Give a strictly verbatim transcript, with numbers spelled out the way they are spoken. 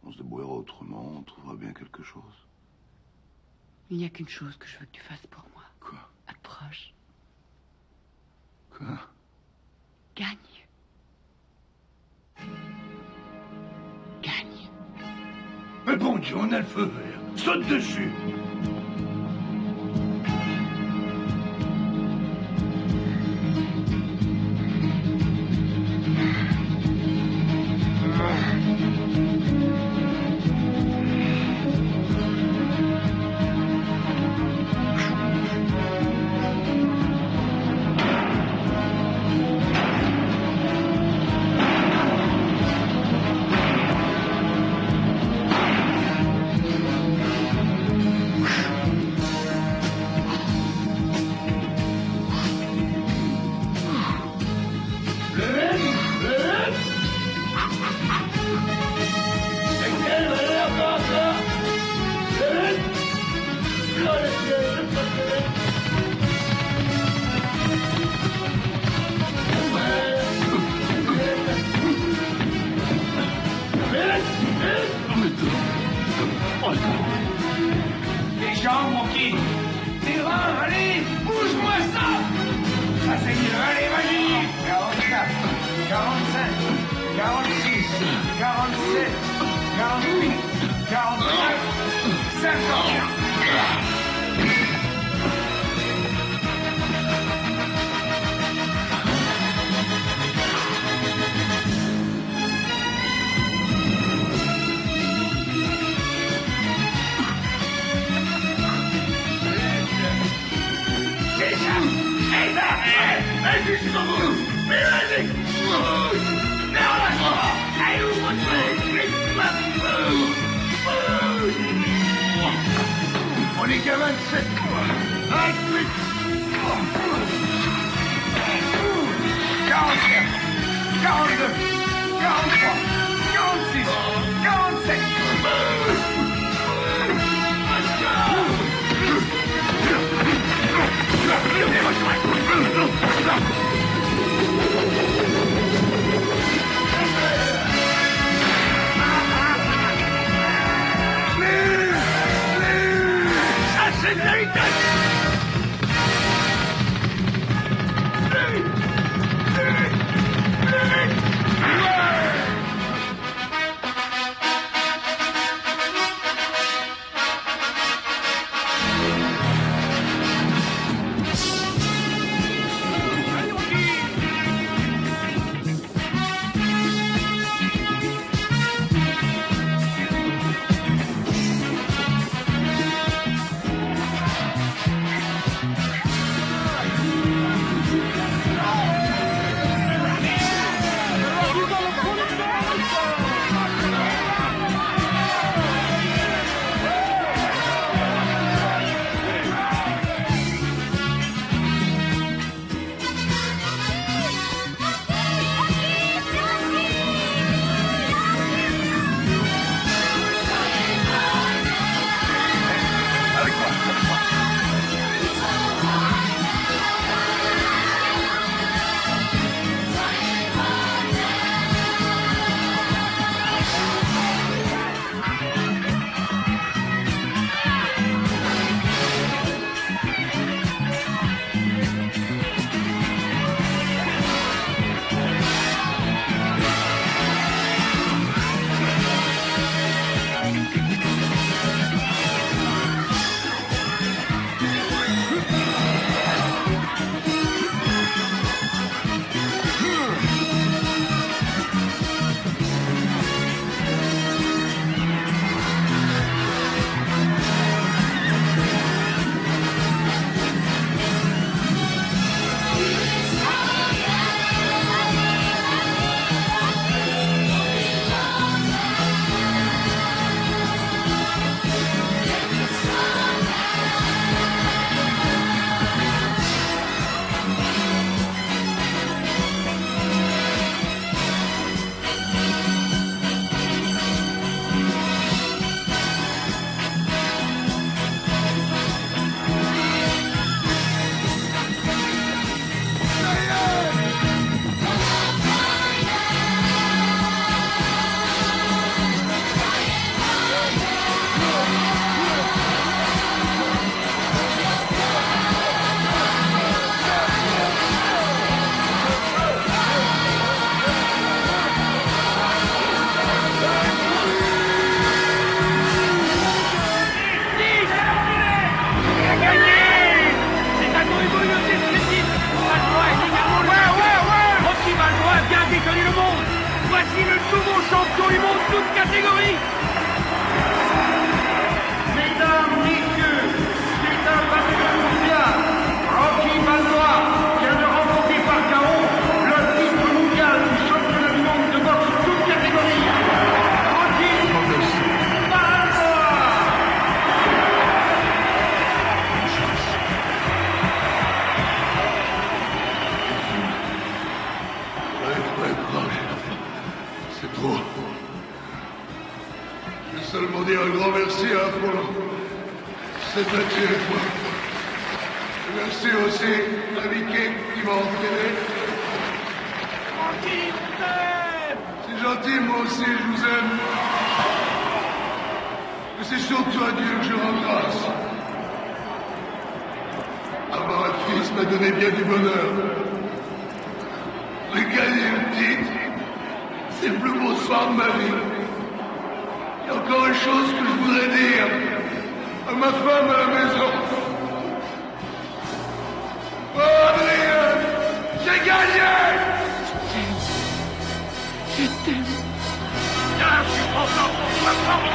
On se débrouillera autrement, on trouvera bien quelque chose. Il n'y a qu'une chose que je veux que tu fasses pour moi. Quoi? Approche. Quoi? Gagne. Gagne. Mais bon Dieu, on a le feu vert. Saute dessus. Les jambes, mon kid. Les reins, allez, bouge-moi ça. Ça c'est mieux, allez, vas-y. quarante-quatre, quarante-cinq, quarante-six, quarante-sept, quarante-huit, quarante-neuf, cinquante. Allez jusqu'au bout! Mais vas-y! Mais relâche pas! Allez, ouvre-toi! On est qu'à vingt-sept! vingt-huit! quarante-quatre, quarante-deux, quarante-trois, quarante-six, quarante-sept. Ça, c'est de la vitesse! catégorie. Mesdames, messieurs, c'est un batteur mondial. Rocky Balboa vient de remporter par K O le titre mondial du championnat du monde de boxe toute catégorie. Rocky Balboa. Ouais, ouais, proche. C'est trop. Je vais seulement dire un grand merci à Apollo. C'est battu avec moi. Merci aussi à Mickey qui m'a entraîné. C'est gentil, moi aussi, je vous aime. Mais c'est surtout à Dieu que je rends grâce. Avoir un fils m'a donné bien du bonheur. Mais gagner le titre, c'est le plus beau soir de ma vie. Il y a encore une chose que je voudrais dire à ma femme à la maison. Oh, Adrien, j'ai gagné! Je t'aime. Ah, je suis content pour ma parole.